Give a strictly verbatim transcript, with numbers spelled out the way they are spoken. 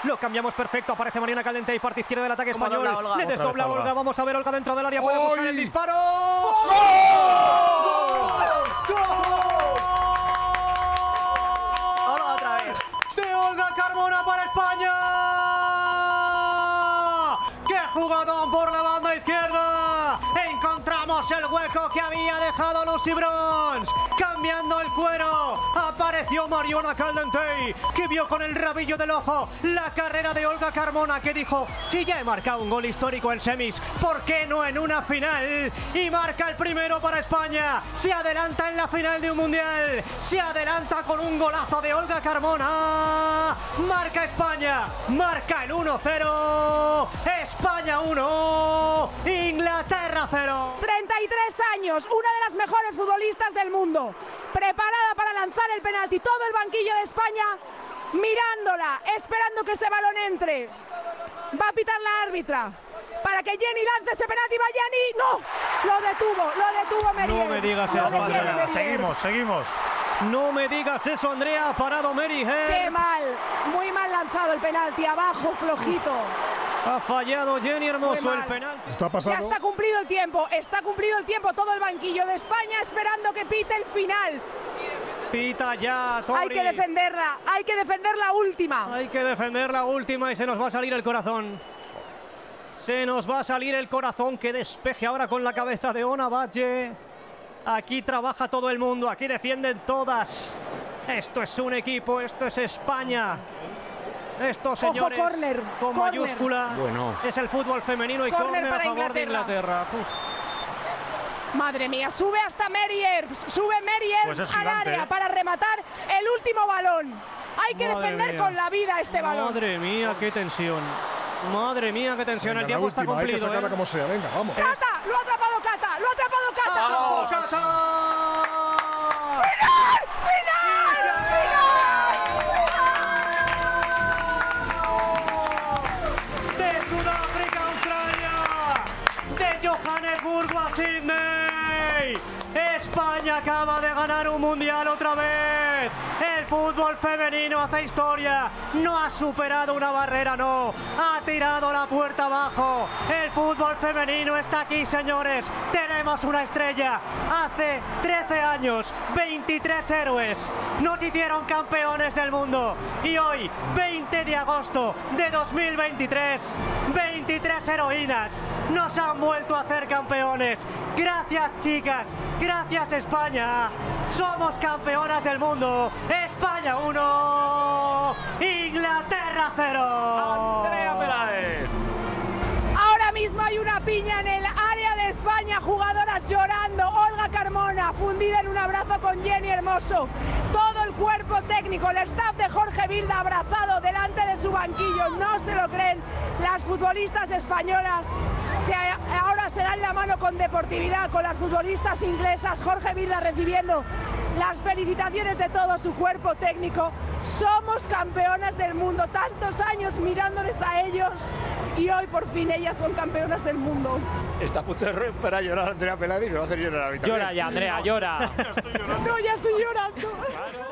Lo cambiamos perfecto. Aparece Mariona Caldentey, parte izquierda del ataque español. Dobla, Olga. Le desdobla Olga. Olga. Vamos a ver Olga dentro del área. Puede buscar el disparo. ¡Gol! ¡Gol! Olga otra vez. De Olga Carmona para España. ¡Qué jugadón por la banda izquierda! Encontramos el hueco que había dejado Lucy Bronze. Cambiando el cuero, apareció Mariona Caldentey, que vio con el rabillo del ojo la carrera de Olga Carmona, que dijo: si ya he marcado un gol histórico en semis, ¿por qué no en una final? Y marca el primero para España. Se adelanta en la final de un mundial. Se adelanta con un golazo de Olga Carmona. Marca España. Marca el uno cero. España uno. Inglaterra cero. treinta y tres años, una de las mejores futbolistas del mundo, preparada para lanzar el penalti. Todo el banquillo de España mirándola, esperando que ese balón entre. Va a pitar la árbitra para que Jenny lance ese penalti. Va Jenny, no, lo detuvo, lo detuvo Meriers. No me digas Lo eso, detiene Andrea. Meriers. Seguimos, seguimos. No me digas eso, Andrea. Ha parado Mary Herbst. Qué mal, muy mal lanzado el penalti, abajo, flojito. Ha fallado Jenny Hermoso Muy el mal. penalti. Está Ya pasando. está cumplido el tiempo, está cumplido el tiempo. Todo el banquillo de España esperando que pite el final. Pita ya, Tori. Hay que defenderla, hay que defender la última. Hay que defender la última y se nos va a salir el corazón. Se nos va a salir el corazón. Que despeje ahora con la cabeza de Ona Batlle. Aquí trabaja todo el mundo, aquí defienden todas. Esto es un equipo, esto es España. Estos señores Ojo, córner, con córner. mayúscula. Bueno. Es el fútbol femenino y Córner córner a para favor de Inglaterra. Inglaterra. Uf. Madre mía, sube hasta Meriers, sube Meriers Pues es al gigante, área ¿eh? para rematar el último balón. Hay que Madre defender mía. con la vida este balón. Madre mía, qué tensión. Madre mía, qué tensión. Venga, El tiempo la está última, hay que cumplido. sacarla ¿eh? como sea. Venga, vamos. Cata, lo ha atrapado Cata, lo ha atrapado Cata. ¡Vamos, ¡Final! Cata! ¡Final! ¡Final! De Sudáfrica a Australia, de Johannesburgo a Sydney, España acaba de ganar un mundial otra vez. El fútbol femenino hace historia, no ha superado una barrera, no, ha tirado la puerta abajo. El fútbol femenino está aquí, señores. Tenemos una estrella. Hace trece años, veintitrés héroes nos hicieron campeones del mundo. Y hoy, veinte de agosto de dos mil veintitrés, veintitrés heroínas nos han vuelto a hacer campeones. Gracias, chicas. Gracias, España. Somos campeonas del mundo. España uno, Inglaterra cero. Andrea Peláez. Ahora mismo hay una piña en el área de España, jugadoras llorando. Olga Carmona fundida en un abrazo con Jenny Hermoso. Todo el cuerpo técnico, el staff de Jorge Vilda abrazado delante de su banquillo. No se lo creen las futbolistas españolas. Se, ahora se dan la mano con deportividad con las futbolistas inglesas. Jorge Vilda recibiendo las felicitaciones de todo su cuerpo técnico. Somos campeonas del mundo, tantos años mirándoles a ellos y hoy por fin ellas son campeonas del mundo. Está a punto de romper a llorar Andrea Peláez y me va a hacer llorar a mí también. Llora ya, Andrea, llora. No, ya estoy llorando.